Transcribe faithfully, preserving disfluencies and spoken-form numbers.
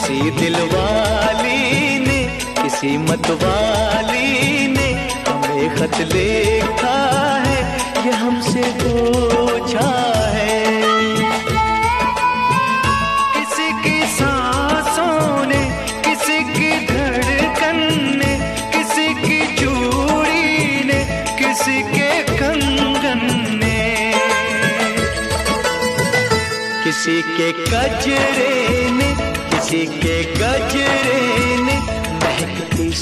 किसी दिलवाली ने, किसी मतवाली ने हमें खत लिखा है, ये हमसे पूछा है। किसी की सांसों ने, किसी की धड़कन ने, किसी की चूड़ी ने, किसी के कंगन ने, किसी के गजरे ने, किसी के गजरे ने महकती